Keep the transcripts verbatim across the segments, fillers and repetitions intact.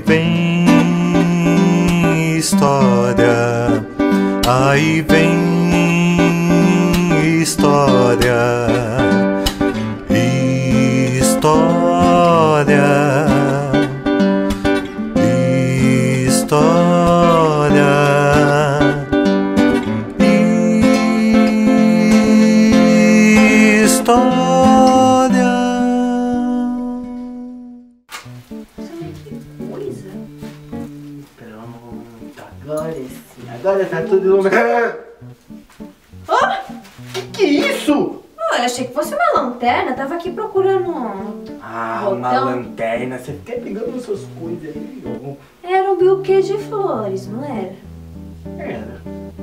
vem história, aí vem história, história, história, história. Agora sim, agora tá tudo... Ah, que que é isso? Oh, eu achei que fosse uma lanterna, tava aqui procurando um Ah, botão. uma lanterna, você fica pegando suas coisas aí, ó. Era um buquê de flores, não era? Era.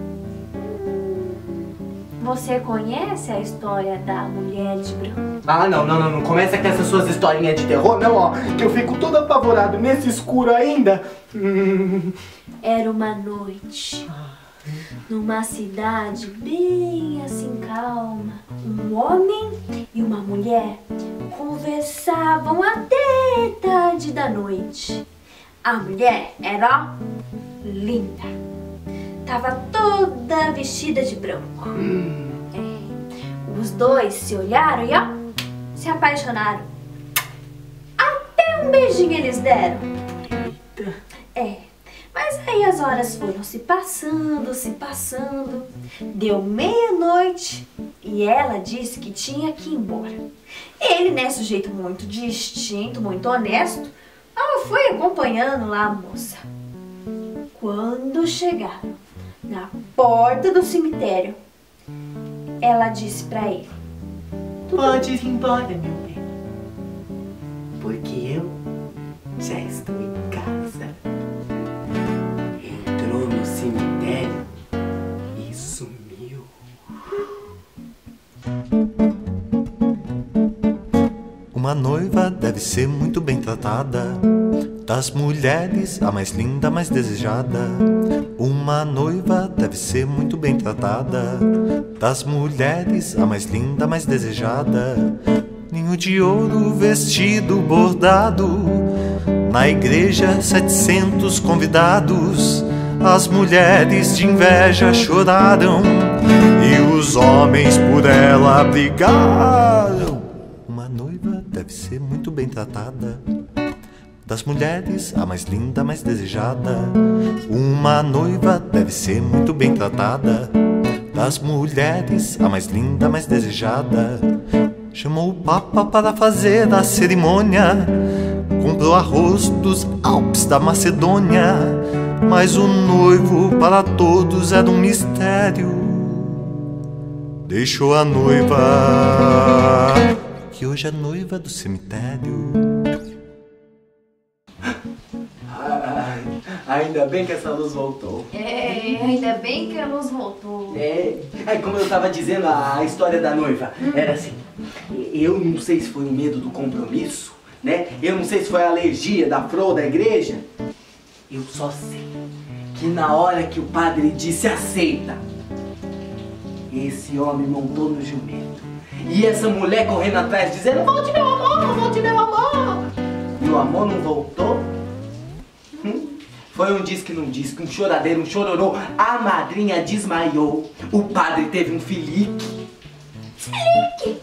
Você conhece a história da mulher de branco? Ah, não, não, não, não começa com essas suas historinhas de terror, não, ó, que eu fico todo apavorado nesse escuro ainda. Hum. Era uma noite, numa cidade bem assim calma, um homem e uma mulher conversavam até tarde da noite. A mulher era linda, tava toda vestida de branco. Hum. É. Os dois se olharam e ó, se apaixonaram. Até um beijinho eles deram. Eita. É. Mas aí as horas foram se passando, se passando. Deu meia-noite e ela disse que tinha que ir embora. Ele, né, sujeito muito distinto, muito honesto, ela foi acompanhando lá a moça. Quando chegaram na porta do cemitério, ela disse pra ele: Pode ir embora, meu bem, porque eu já estou em casa. Entrou no cemitério e sumiu. Uma noiva deve ser muito bem tratada, das mulheres a mais linda, a mais desejada. Uma noiva deve ser muito bem tratada, das mulheres a mais linda, a mais desejada. Ninho de ouro, vestido bordado, na igreja setecentos convidados. As mulheres de inveja choraram e os homens por ela brigaram. Uma noiva deve ser muito bem tratada, das mulheres a mais linda, a mais desejada. Uma noiva deve ser muito bem tratada, das mulheres a mais linda, a mais desejada. Chamou o Papa para fazer a cerimônia, comprou arroz dos Alpes da Macedônia, mas o noivo para todos era um mistério. Deixou a noiva, que hoje é noiva do cemitério. Ai, ainda bem que essa luz voltou. É, ainda bem que a luz voltou. É, é como eu tava dizendo, a, a história da noiva era assim. Eu não sei se foi o medo do compromisso, né? Eu não sei se foi a alergia da flor da igreja. Eu só sei que na hora que o padre disse aceita, esse homem montou no jumento. E essa mulher correndo atrás dizendo: volte meu amor, volte meu amor. E o amor não voltou. Hum? Foi um diz que não diz, um choradeiro, um chororô. A madrinha desmaiou. O padre teve um filique. Filique!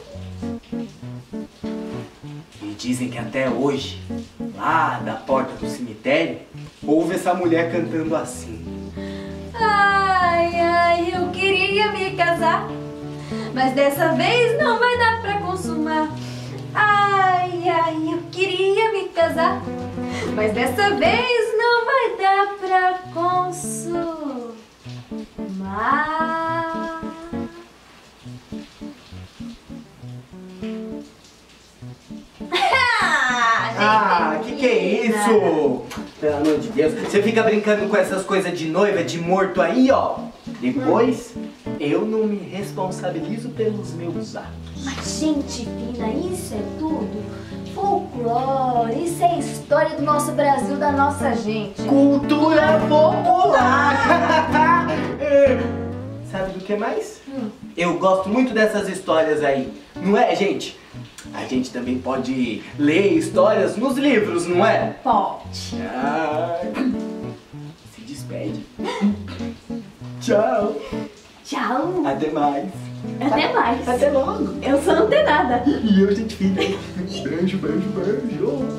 E dizem que até hoje, lá da porta do cemitério, ouve essa mulher cantando assim: Ai, ai, eu queria me casar, mas dessa vez não vai dar pra consumar. Ai, ai, eu queria me casar, mas dessa vez não vai dar pra consumar. Ah, que que é isso? Pelo amor de Deus, você fica brincando com essas coisas de noiva, de morto aí, ó. Depois, eu não me responsabilizo pelos meus atos. Mas, gente fina, isso é tudo folclore, isso é história do nosso Brasil, da nossa gente. Cultura popular! Sabe do que mais? Hum. Eu gosto muito dessas histórias aí, não é, gente? a gente também pode ler histórias nos livros, não é? Pode. Ai, se despede. Tchau. Tchau. Até mais. Até mais. Até logo. Eu sou antenada. E eu, gente fina. Beijo, beijo, beijo.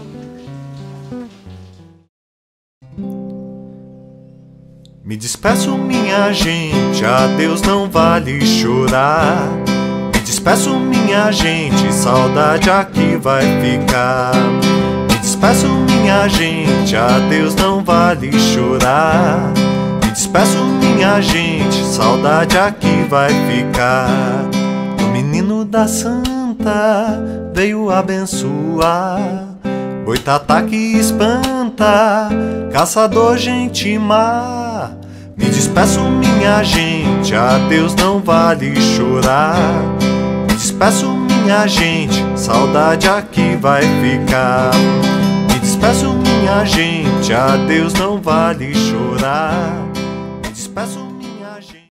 Me despeço, minha gente, adeus, não vale chorar. Me despeço, minha gente, saudade aqui vai ficar. Me despeço, minha gente, adeus, não vale chorar. Me despeço, minha gente, saudade aqui vai ficar. O menino da Santa veio abençoar. Boitatá que espanta, caçador gente má. Me despeço, minha gente, adeus, não vale chorar. Me despeço, minha gente, saudade aqui vai ficar. Me despeço, minha gente, adeus, não vale chorar. Me despeço.